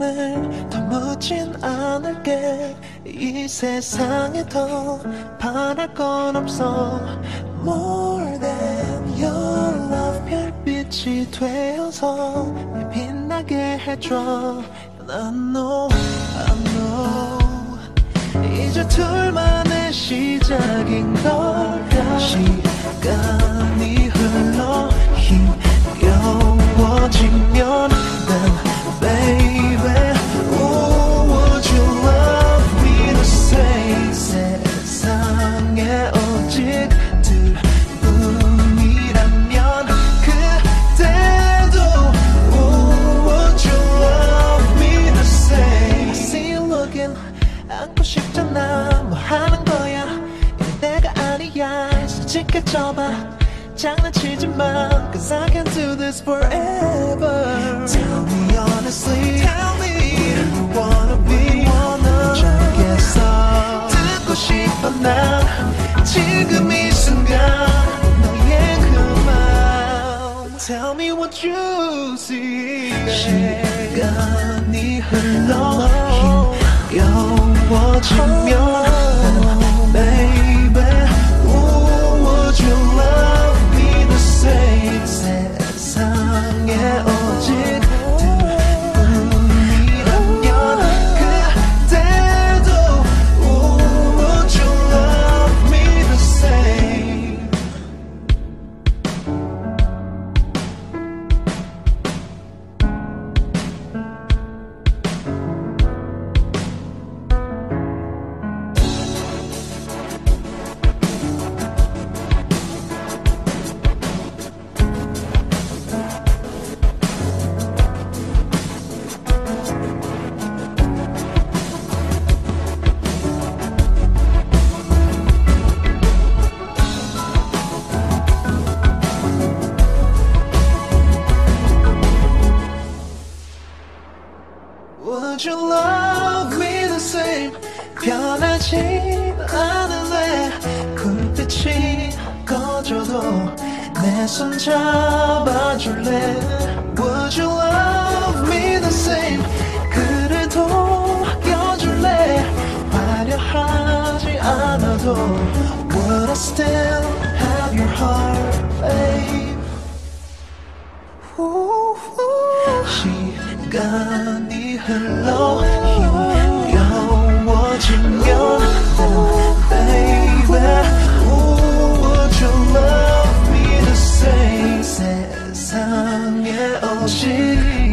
시간을 더 묻진 않을게. 이 세상에 더 바랄 건 없어. More than your love, 별빛이 되어서 날 빛나게 해줘. I know, I know 이제 둘만의 시작인 걸까. 시간이 흘러 힘겨워지면 난 baby, oh, would you love me the same. 세상에 오직 둘뿐이라면 그때도 oh, would you love me the same. I see you looking, 안고 싶잖아. 뭐 하는 거야, 이건 내가 아니야. 솔직해져봐, 장난치지 마. Cause I can't do this forever. Tell me honestly, tell me where you wanna be. 잘겠어 듣고 싶어 난 지금 이 순간 너의 그 마음. Tell me what you see. 시간이 흘러 힘겨워지면 baby, oh, would you love me the same. 세상에 오직 둘뿐이라면 그때도 oh, would you love me the same. Would you love me the same. 변하진 않을래. 불빛이 꺼져도 내 손 잡아줄래. Would you love me the same. 그래도 껴줄래. 화려하지 않아도 Would I still have your heart, babe. 시간이 흘러 힘겨워지면 baby, oh, would you love me the same. 세상에 오직